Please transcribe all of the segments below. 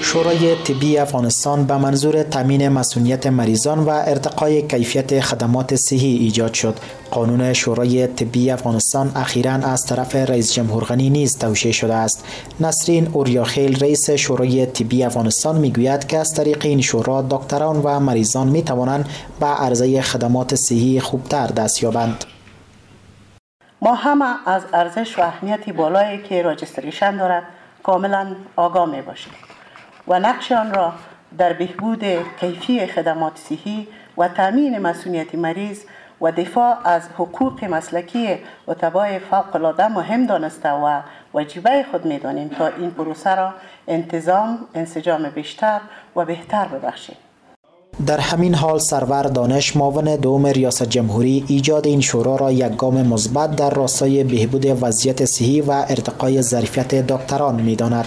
شورای طبی افغانستان به منظور تامین مسئولیت مریضان و ارتقای کیفیت خدمات صحی ایجاد شد. قانون شورای طبی افغانستان اخیراً از طرف رئیس جمهور غنی نیز توشیح شده است. نسرین اوریاخیل رئیس شورای طبی افغانستان میگوید که از طریق این شورا دکتران و مریضان می توانند به عرضه خدمات صحی خوبتر دست یابند. ما همه از ارزش و اهمیت بالایی که راجستریشن دارد کاملا آگاه می باشیم و نقش آن را در بهبود کیفی خدمات صحی و تامین مسئولیت مریض و دفاع از حقوق مسلکی اتباع فوق‌العاده مهم دانسته و واجبه خود می دانیم تا این پروسه را انسجام بیشتر و بهتر ببخشیم. در همین حال سرور دانش معاون دوم ریاست جمهوری ایجاد این شورا را یک گام مثبت در راستای بهبود وضعیت صحی و ارتقای ظرفیت دکتران می‌داند.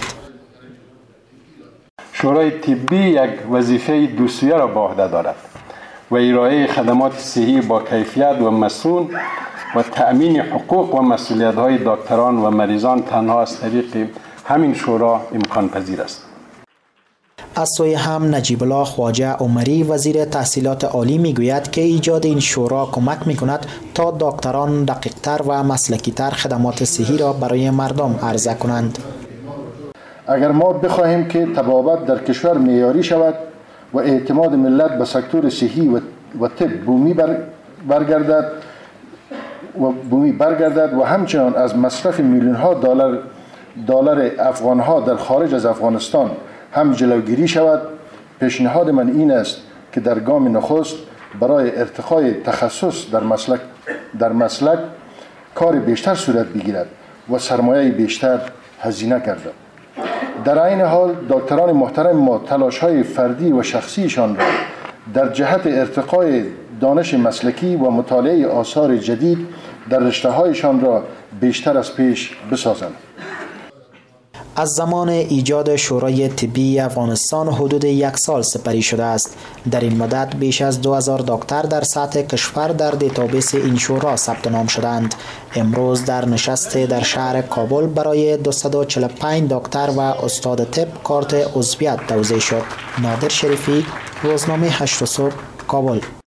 شورای طبی یک وظیفه دوسیه را به عهده دارد و ارائه خدمات صحی با کیفیت و مسئول و تأمین حقوق و مسئولیت‌های دکتران و مریضان تنها از طریق همین شورا امکان پذیر است. از سوی هم نجیب الله خواجه عمری وزیر تحصیلات عالی میگوید که ایجاد این شورا کمک میکند تا دکتران دقیق‌تر و مسلکی‌تر خدمات صحی را برای مردم عرضه کنند. اگر ما بخواهیم که طبابت در کشور معیاری شود و اعتماد ملت به سکتور صحی و طب بومی برگردد و همچنان از مصرف میلیون‌ها دلار افغان‌ها در خارج از افغانستان هم جلوگیری شود، پیشنهاد من این است که در گام نخست برای ارتقای تخصص در مسلک کار بیشتر صورت بگیرد و سرمایه بیشتر هزینه گردد. در عین حال دکتران محترم ما تلاش‌های فردی و شخصیشان را در جهت ارتقای دانش مسلکی و مطالعه آثار جدید در رشته‌هایشان را بیشتر از پیش بسازند. از زمان ایجاد شورای طبی افغانستان حدود 1 سال سپری شده است. در این مدت بیش از 2000 دکتر در سطح کشور در دیتابیس این شورا ثبت نام شدند. امروز در نشست در شهر کابل برای 245 دکتر و استاد طب کارت عضویت توزیع شد. نادر شریفی، روزنامه 8 صبح، کابل.